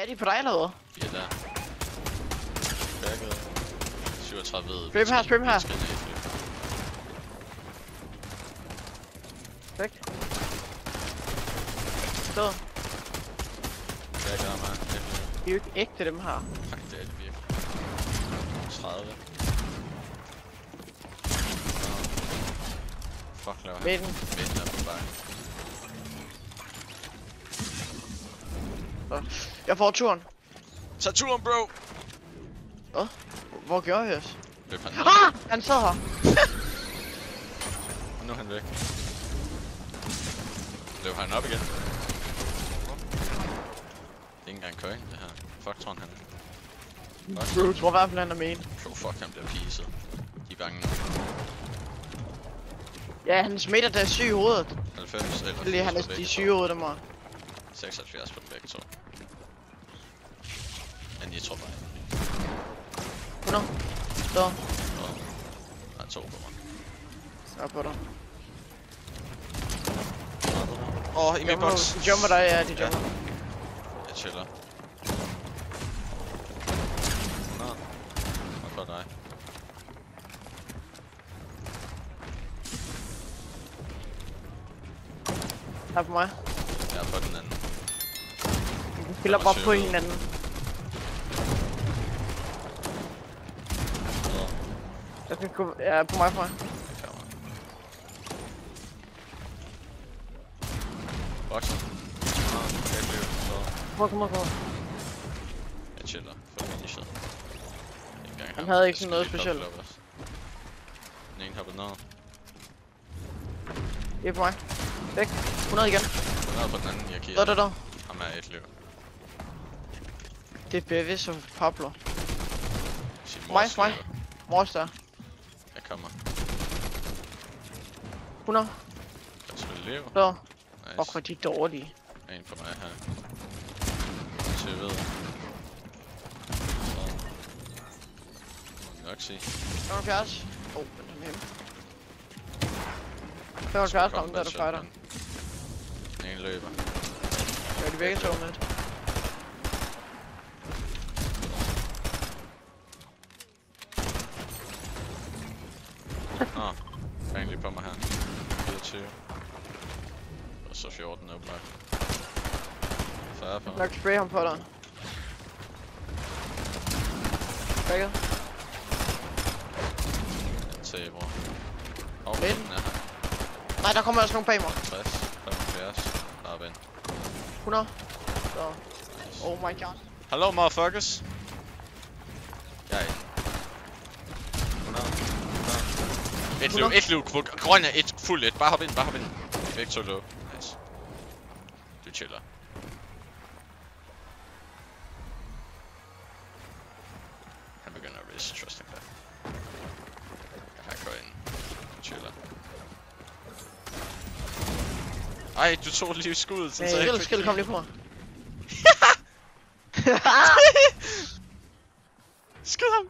de på dig eller hvad? De er der. Backet. 37 Sprim her, sprim her. Væk. Stå. Backet af mig. De er jo ikke ægte dem her. Nej, det er det virkelig. 30. Fuck, laver han. Midten er på bakken. Jeg får turen. Tag turen, bro! Hvad? Hvor gjorde vi os? Løb han. Ah! Han sad her. Nu er han væk. Løb han op igen. Det er ikke engang coin, det her. Fuck, tror han er. Bro, jeg tror i hvert fald han er med en. Bro, fuck, han bliver piset. De er bange nu. Ja, han smitter der er syg i hovedet. 90 eller 80 Lige han er på begge de to. syge i hovedet, dem her. 76 på begge to. Men jeg tror bare, 100. Stå. der er 2 på mig. Jeg er på dig. Åh, i min box. De jumper dig, ja, de jumper. Jeg chiller. Nå. Og for dig. Her på mig. Jeg er på den anden. Vi spiller bare på hinanden. Jeg kan gå... Ja, på mig, på mig. Boxer. Jeg løber. Kom. Jeg chiller. For finishet. Han havde ikke sådan noget specielt. Den ene hoppede ned. Det er på mig. Væk. 100 igen. 100 på den anden, jeg giver. Der. Ham er et løb. Det er bevidst som Pablo. Sig Mig. Mors der. Jeg kommer. 100. Jeg skal leve. Der. Nice. Fuck, hvor de er dårlige. En på mig her. Så jeg ved. Nok sige. 75. Men han er hjemme. 75 om der du fighter. En løber. Ja, de begge to med. Nå, fang lige på mig her. 24. Og så 14 åbenbart. 40 på. Nok spray ham på dig. Begge. Den til, bror. Og Lidt. den er her. Nej, der kommer også nogen bag mig. 60, 75. Bare vend. 100. Så. Oh my god. Hello, motherfuckers. Jeg er 100. Et liv, grøn er et, fuld et. Bare hop ind. Væk så low. Nice. Du chiller. Han begynder at risk trusting der. Jeg går ind. Du chiller. Ej, du tog lige skuddet, så jeg Skill, kom lige på mig. Skyd ham!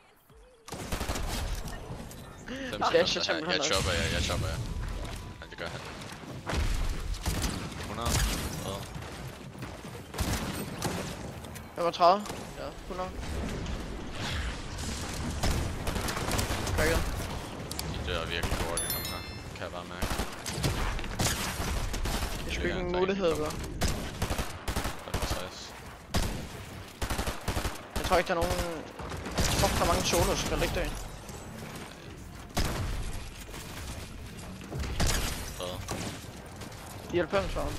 Jeg chopper jer. Ja, det gør han. 100. 35. Ja, 100. Bagget. De dør virkelig hurtigt, ham her. Kan jeg bare mærke. Det er sgu ikke en mulighed, bro. 65. Jeg tror ikke, der er nogen... Fuck, der er mange solos, der ligger derinde. Hvad? 94 for ham.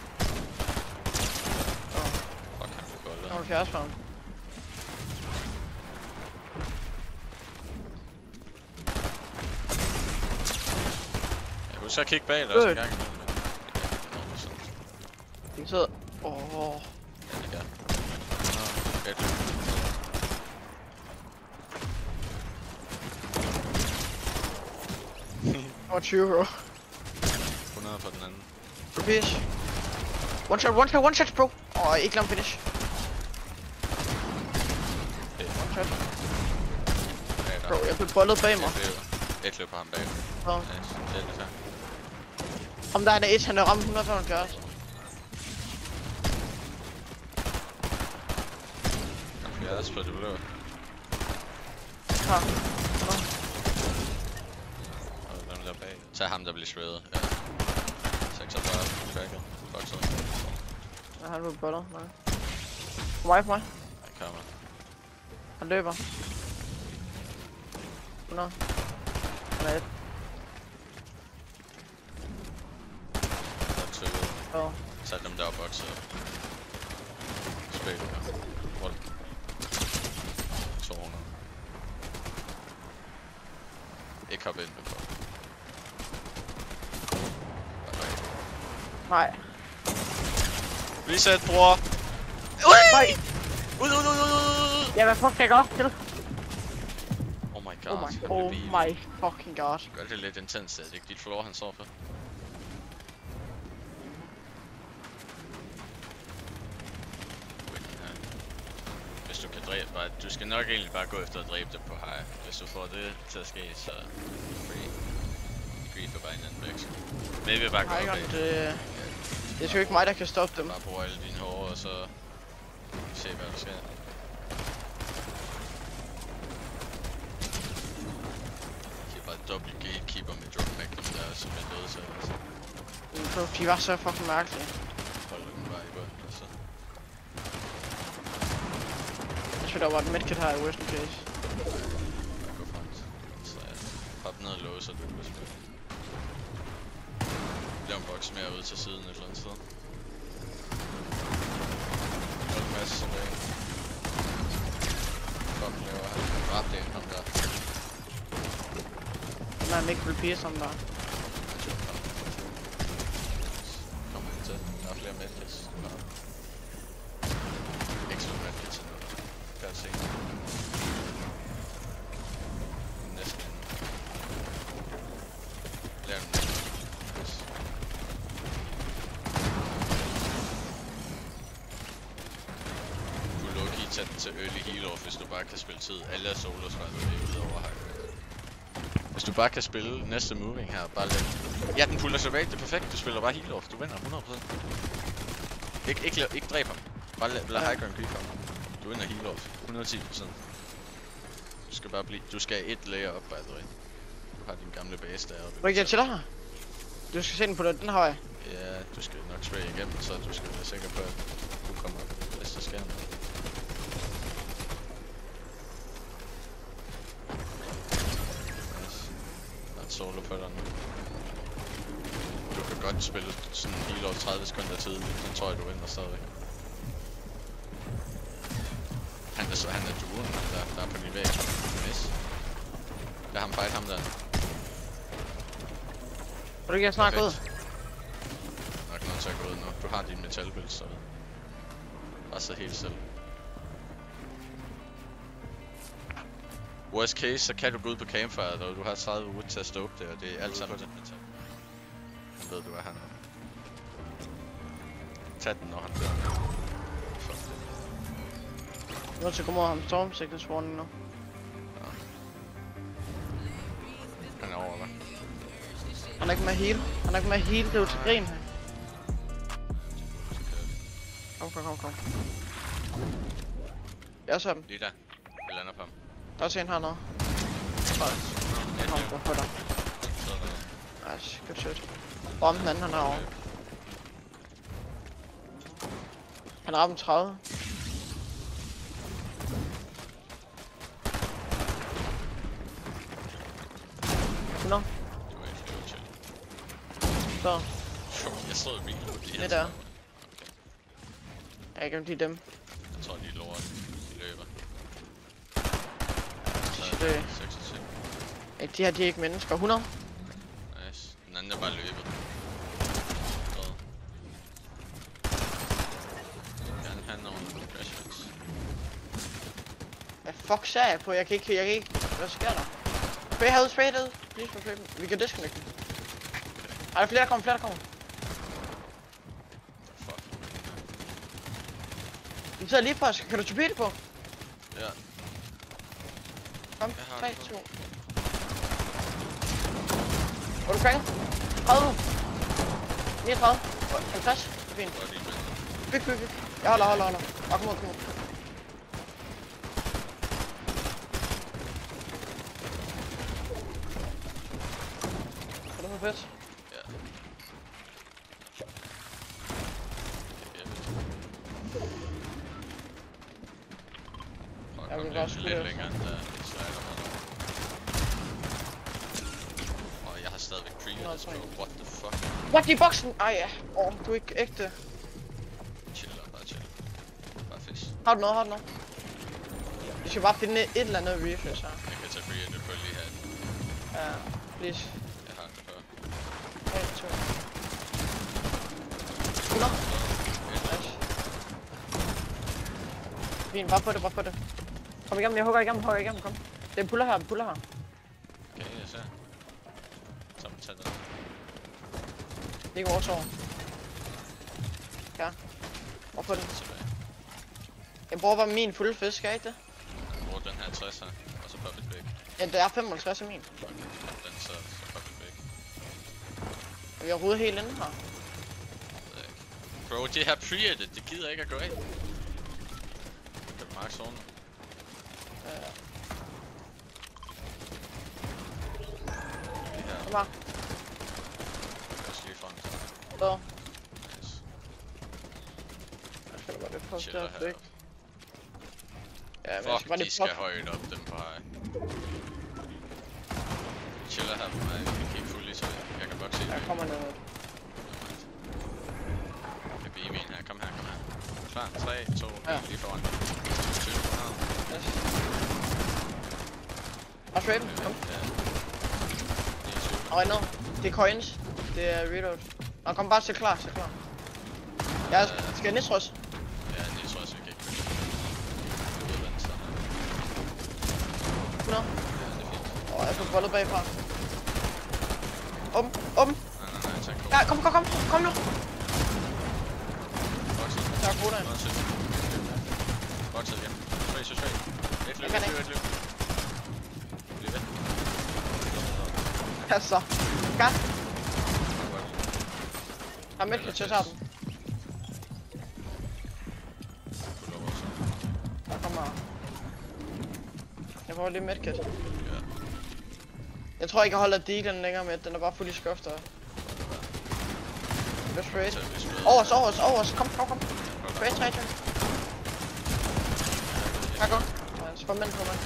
Fuck, han får gulvet. 75 for ham. Jeg husker at kigge bag dig også en gang. De sidder... Ja, det gør. Fedt. Over 20, bro. 100 på den anden. Repeat. One shot, bro. Ikke lang finish. One shot. Bro, jeg blev bollet bag mig. Et løb på ham bag. Nice. Det er det her. Om der er et, han er ramt 175. gas på det blå. Her. Og dem der bag. Tag ham der bliver shredded. Ja. 46 cracket. Boxer. Ja, han er på butter. Nej. På mig, på mig. Han kommer. Han løber. 100. Han er et. Der er tykket. Ja. Tag dem der og boxer. Spil. What? 200. Ikke hoppe ind på. Nej. Reset, bror! Nej! Ud! Ja, hvad fuck skal jeg gøre til? Oh my god. Oh my fucking god. Gør det lidt intens, det er ikke dit floor, han står for. Hvis du kan dræbe bare, du skal nok egentlig bare gå efter at dræbe dem på high. Hvis du får det til at ske, så free. Grief er bare en anden væk. Maybe bare gå op af. Det er sgu ikke mig, der kan stoppe dem. Bare bruge alle dine hår, og så se hvad der sker. Det er bare dobbelt gatekeeper med drop mag dem der, som er døde til. Altså. De var så fucking mærkelige. Hold den bare i bunden, og så. Jeg tror, der var et medkit her i worst case. Bare gå frem. Så ja. Hop ned og låse, så du kan spille. Lav en boks mere ud til siden et eller andet sted. Hold en masse som det er. Fuck, laver han. Drab det ind, ham der. Nej, han ikke vil blive som der. Kom ind til. Der er flere medkits. Ekstra medkits endnu. Færdig se. Næsten endnu. Lav en tage den til early heal off, hvis du bare kan spille tid. Alle er solos var det ud over her. Hvis du bare kan spille næste moving her, bare lad. Ja, den puller sig væk, det er perfekt. Du spiller bare heal off, du vinder 100%. Ikke dræb ham. Bare lad high ground grief ham. Du vinder heal off, 110%. Du skal bare blive. Du skal et layer op, by the way. Du har din gamle base deroppe. Hvor jeg til dig her? Du skal se den på den her vej. Ja, du skal nok spray igennem, så du skal være sikker på, at du kommer op, hvis der sker noget. Solo på den. Du kan godt spille sådan helt over 30 sekunder tidligt, så tror jeg du vinder stadigvæk. Han er duen, der er på din væg. Nice. Lad ham fight ham der. Vil du ikke snart gå ud? Nok noget til at gå ud nu. Du har din metalbøl, så bare så helt selv. Worst case, så kan du gå ud på campfire, og du har 30 wood til at stoke det, og det er alt sammen på den metal. Han ved, du er hernede. Tag den, når han dør. Fuck det. Jeg er nødt til at gå mod ham storm sickness warning nu. Ja. Han er over, hva'? Han er ikke med heal. Han er ikke med heal, det er jo til grin her. Kom. Jeg ser dem. Lige der. Jeg lander på ham. Der er også en hernede. Kom på dig. Nice, good shit. Hvor den anden, han er over. Han rammer 30. Nå. Så. Jeg stod i bilen lige her. Det der. Jeg kan ikke dem. Jeg tror, de er lort. De løber. Det. Ja, de her, de er ikke mennesker. 100. Nice. Den anden er bare løbet. Han over nogle crashfits. Hvad fuck sagde jeg på? Jeg kan ikke. Hvad sker der? Spray herude. Please, for dem. Vi kan disconnect dem. Er der flere, der kommer? Fuck. De sidder lige på os. Kan du torpedo på? Ja. Kom, 3, 2. Hvor er du cracket? 30. 39. 50. Det er fint. Byg. Jeg holder. Kom ud. fedt. Ja. Jeg vil Kom bare lidt skyde længere efter. end der slider mig der. Og jeg har stadigvæk pre-edits på. What the fuck? What, de er i boksen? Ej ja. Du er ikke ægte. Chill, bare chill. Bare fisk. Har du noget? Vi skal bare finde et eller andet refresh her. Jeg kan tage pre-edit på lige her. Ja, please. Jeg har det før. Hey, to. 100. Nice. Fint, bare på det. Kom igennem, jeg hugger igennem, kom. Det er en puller her. Okay, jeg ser. Så må tage den. Det er ikke oversår. Ja. Og på den. Tilbage. Jeg bruger bare min fulde fisk, er ikke det? Jeg bruger den her 60 her, og så public bag. Ja, det er 55 af min. Okay, den så public bag. Er vi overhovedet helt inde her? Det ved jeg ikke. Bro, det her pre-edit, det gider ikke at gå af. Kan du marke zonen? Lige her. Kom her. Jeg skal lige frem. Så. Nice. Jeg skal da bare lidt poste Chiller der fik. heroppe. Ja, men jeg skal Fuck, bare de lige skal poste. højt op, dem på high. Chiller her på mig, vi kan kigge fuldt i, så jeg kan bokse i. Der kommer noget. Jeg kan min her, kom her. Klar, 3, 2, 1, Ja. lige foran. 20 på ned. Yes. Og trade, kom. Ja. 29. Og ned. Det er coins. Det er reload. Nå, kom bare til klar. Jeg skal nitros. Ja, det tror jeg, vi kan ikke følge. Det er venstre. 100. Ja, det er fint. Og jeg får bollet bagfra. Åben. Nej, tak. Ja, kom nu. Bokset. Tak, Kodaen. Bokset igen. Straight. Et løb. Bliv ved. Pas så. Gas. Jeg er med til at tage den. Der kommer. Jeg får lige medkit. Ja. Jeg tror ikke, jeg holder dealen længere med. Den er bare fuld i skufter. Let's trade. Over os. Kom. Trade. Her går. Så får mænd på mig.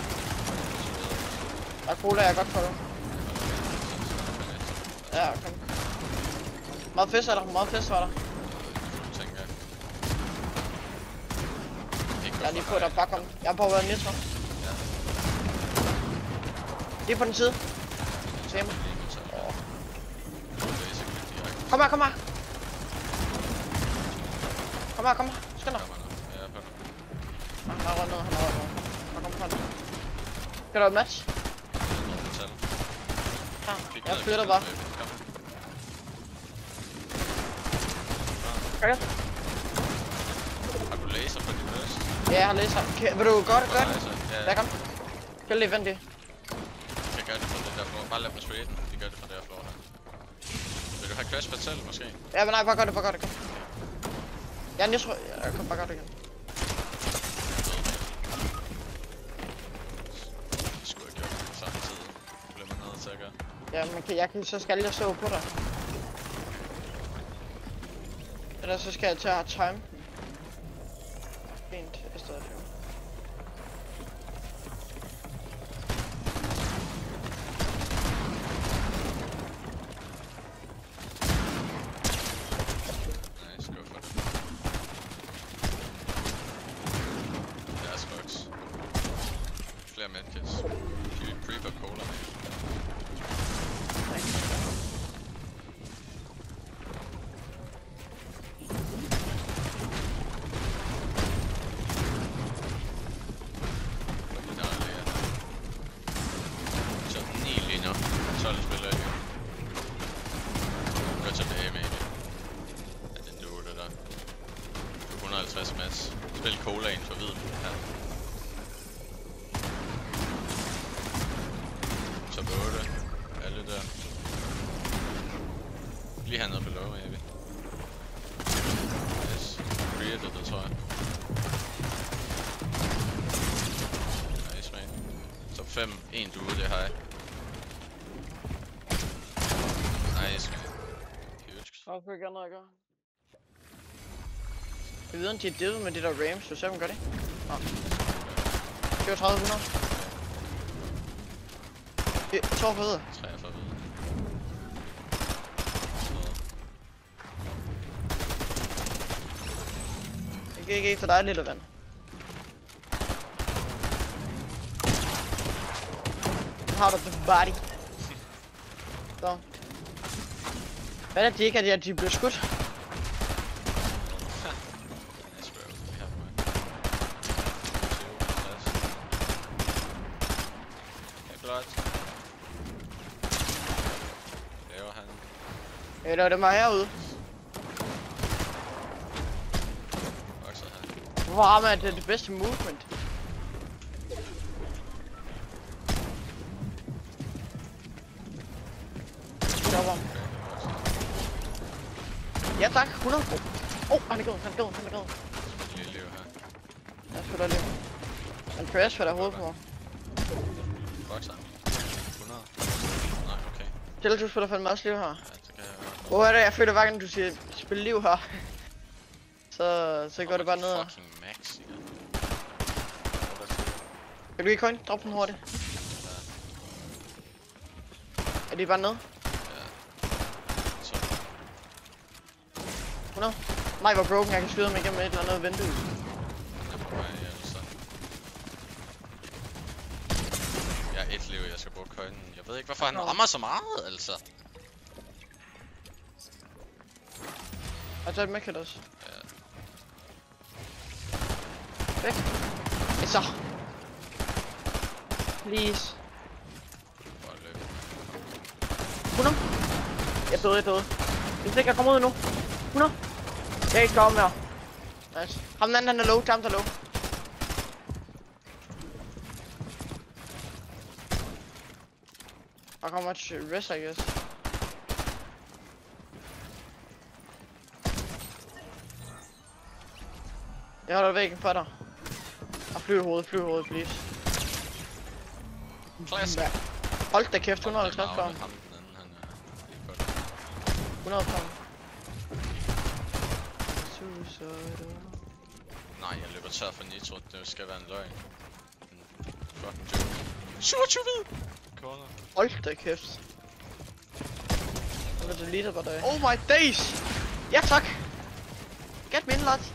Der er cola, jeg er godt for dig. Ja, kom. Meget fisk var der. Jeg er lige på der bare kom. Jeg er på at være nitro. Lige på den side. Se mig. Kom her. Kom her. Skynd dig. Han har røget ned. Kom fra den. Skal der et match? Ja, jeg flytter bare. Gør det. Har du laser på din burst? Ja, jeg har laser. Vil du gøre det? Ja. Ja, kom. Skal lige vente det. Jeg gør det fra den der floor. Bare lad mig spraye den. Vi gør det fra der floor her. Vil du have crash pad selv, måske? Ja, men nej, bare gør det. Kom. Jeg tror... Jeg kan bare gøre det igen. Jeg skulle have gjort det samtidig. Det bliver man nødt til at gøre. Ja, men så skal jeg stå på dig. Eller så skal jeg tage time. Fint, i stedet for. Nice, go for det. Deres box. Flere medkits. Creeper cola med. Spil colaen for viden her. Så på 8. Alle der. Lige hernede på low, maybe. Yes. Created det, tror jeg. Nice, man. Så 5. 1 dude, det har jeg. Hvorfor ikke noget at gøre? Jeg ved, om de er devet med de der Rams. Du ser dem, gør det? Nå. 3700. Det er 2 fede. 43 ved. Ikke for dig, lille ven. Nu har du the body. Så. Hvad er det, de ikke er, at de blev skudt? Laver han? Eller det var herude. Vokser han? Hvorfor har man det bedste movement? Stopper. Ja tak, 100. Han er gået, han er gået, han er gået. Lille liv her. Jeg spiller lige. Han crash for der hovedet på mig. Vokser han? 100? Nej, okay. Til du spiller fandme også liv her. Ja, det kan jeg godt. Hvor er det? Jeg føler hver gang du siger spil liv her. så går det bare ned. Fucking max, ja. Kan du ikke coin? Drop den hurtigt. Ja. Er de bare nede? Ja. Så. 100. Nej, hvor broken. Jeg kan skyde ham igennem et eller andet vindue. Han er på vej hjem, så. Jeg er 1 liv, jeg skal bruge coinen. Jeg ved ikke, hvorfor han rammer så meget, altså. Jeg tager et med også. Ja. Væk. Så. Please. Bare løb. 100. Jeg døde. Hvis ikke jeg kommer ud nu. 100. Jeg kan ikke komme mere. Nice. Ham den anden, han er low. Jump er low. Der kommer et rest, I guess. Jeg holder væggen for dig. Og flyv i hovedet, please. Klasse. Ja. Hold da kæft, 150 for ham. Ham den anden, han er lige godt. 100 for ham. Nej, jeg løber tør for nitro. Det skal være en løgn. En fucking joke. 27 hvid! Corner. Hold da kæft. Nu er det lige på dig. Oh my days! Ja tak! Get me in, lad.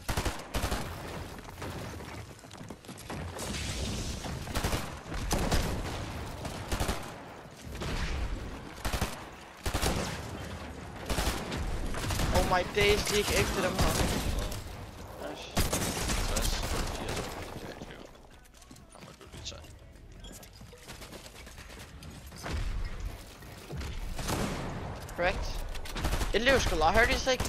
Oh my days, de er ikke ægte dem her. Nice. 60. 80. Ja, det er ham er du lige tage. Correct. Et liv skal I heard you say 1.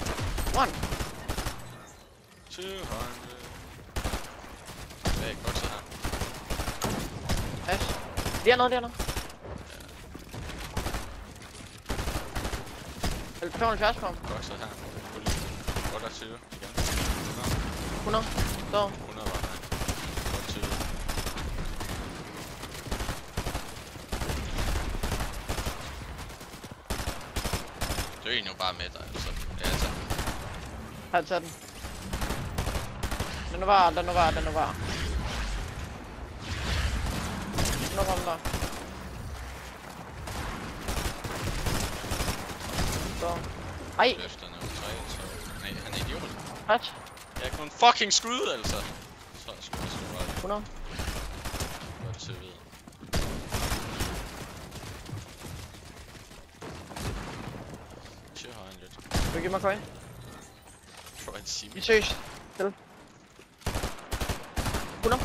200. Jeg er ikke vokset her. Nice. Lige noget. Jeg vil 75 på ham. Vokset her. 28 igen. 100. Så. 100 var han. 28. Det er jo bare med dig, altså. Ja, altså. Har jeg taget den. Den er var. 100 der. Så. Ej. Efter nummer 3, så... Nej, han er idiot. What? Jeg kan kun fucking skyde, altså. Så er jeg sgu bare 100. godt til at vide. Vil du give mig coin? Prøv at sige Vi søs. Til. 100.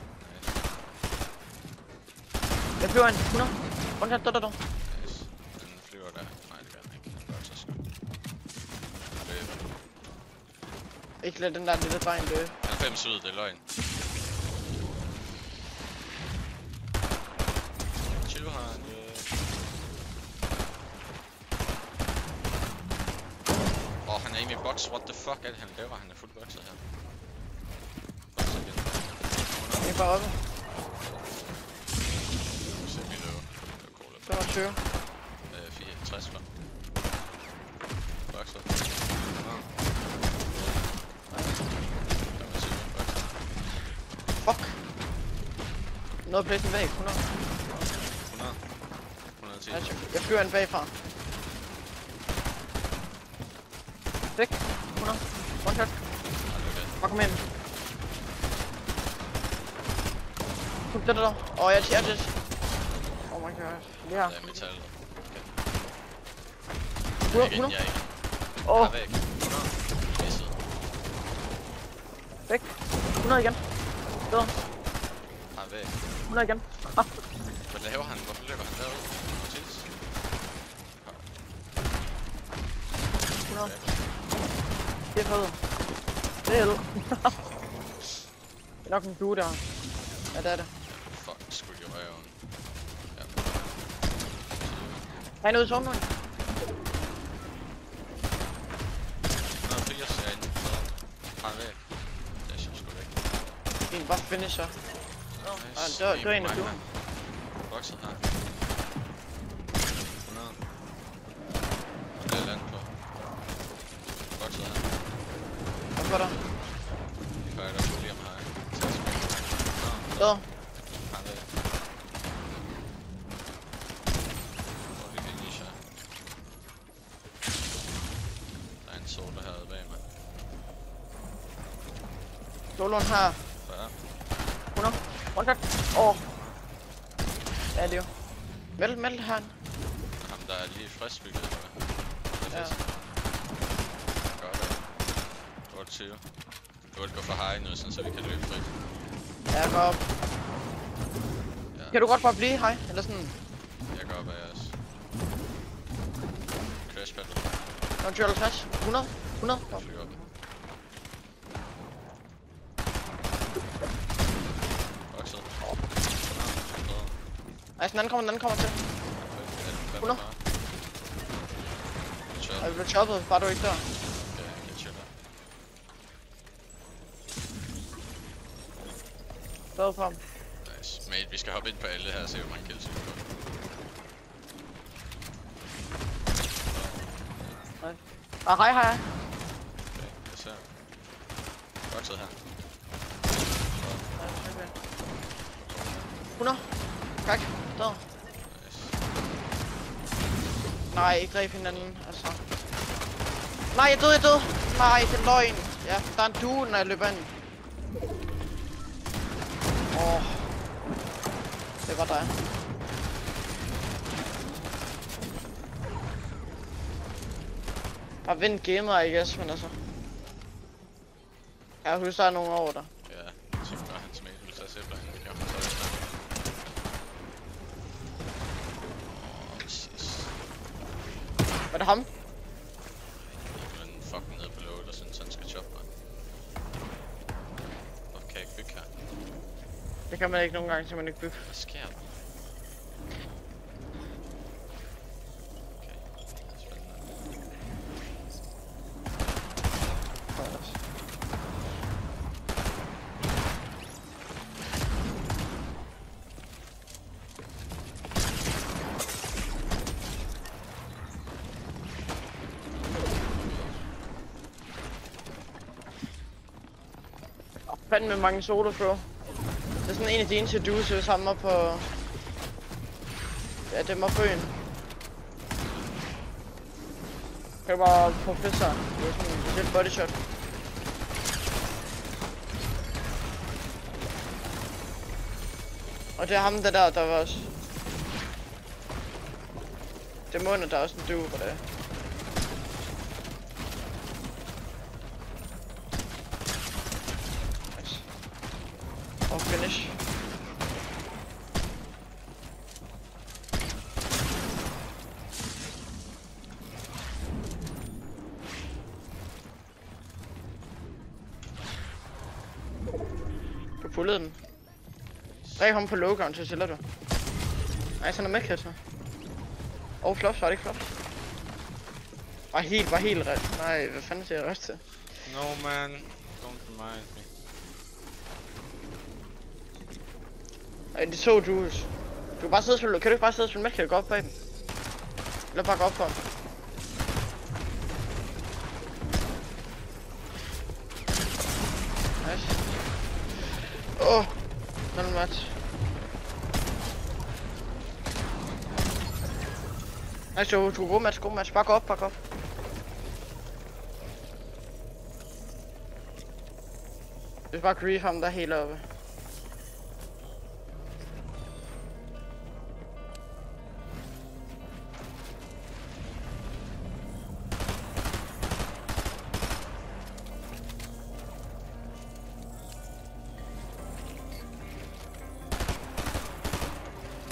Jeg flyver en 100. Hvordan kan du? Nice. Den flyver der. Nej, det gør den ikke. Den gør så sgu. Løb. Ikke lad den der lille dreng løbe. 90 ud, det er løgn. 200. Han er egentlig i box. What the fuck er det, han laver? Han er fuldt boxet her. Boxet igen. Jeg er bare oppe. Semi-low. Det er cool. 25. 64 for. Boxet. fuck. Noget at blæse en væg, 100. 100. 110. Jeg flyver en bagfra. Væk. 100. One shot. Fuck ham ind. Den der. Åh, jeg er det. Oh my god. Ja. Det er metal. Okay. 100. Jeg er ikke. Åh. Væk. 100. Misset. Væk. 100 igen. Bedre. Væk. 100 igen. Hvad laver han? Hvorfor løber han derud? Mortis. 100. Det er fedt. Det er det. Det er nok en due der. Ja, det er det. Fuck, skulle jeg røven. Ja. Han er ude i zonen nu. 180 er inde. Han væk. Det er sgu væk. Fint, bare finisher. Nice. Det var en af duen. Vokset her. 100. Det er land på. Vokset her. Hvad var der? Vi fejrer der problem her. Bedre. Han væk. Hvor vi kan lige shot. Der er en soda herude bag mig. Soloen her. 40. 100. One shot. Åh. Ja, det er jo. Meld her. Ham der er lige frisk bygget. Det er Ja. fedt. Godt. 28. Du burde gå for high nu, sådan, så vi kan løbe frit. Ja, jeg går op. Ja. Kan du godt bare blive hej? Eller sådan? Jeg går op af os. Crash paddle. Nå, 50. 100. 100. Jeg flyver op. Vokset. Ej, den anden kommer til. 100. Chill. Jeg blev choppet, bare du ikke der. Okay, jeg chiller. Bedre frem. Nice. Mate, vi skal hoppe ind på alle her og se, hvor mange kills vi får. Hej. Okay, jeg ser. Vokset her. 100. Kak. Der. Nice. Nej, ikke dræb hinanden, altså. Nej, jeg døde. Nej, det er løgn. Ja, der er en due, når jeg løber ind. Åh. Det var dig. Bare vind gamer, I guess, men altså. Jeg husker, der er nogen over der. Ja, så gør hans mate vil tage sæbler ind. Det kan man så ikke snakke. Jesus. Var det ham? Men fucking nede på låget og synes, han skal choppe mig. Hvorfor kan jeg ikke bygge her? Det kan man ikke nogen gange, så man ikke bygge. Hvad sker der? Okay, spændende. Fandme mange solo bro. Det er sådan en af de eneste dues, jeg samler på... Ja, det var bøen. Det var professor. Det er sådan en body shot. Og det er ham der var også... Det må der er også en due på det. Og finish. Du pullede den. Dræb ham på low-ground, så sælger du. Nej, sådan er medkasser. Og flops, var det ikke flops? Var helt ret. Nej, hvad fanden siger jeg også til? No man, don't remind me. Ej, de så dues. Du kan bare sidde og spille. Kan du ikke bare sidde og spille med? Kan du gå op bag dem? Eller bare gå op for dem? Nice. Åh. Not much. Nice, du god match. Back op. Det er bare grief ham der helt oppe.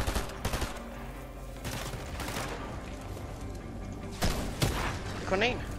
Kun en.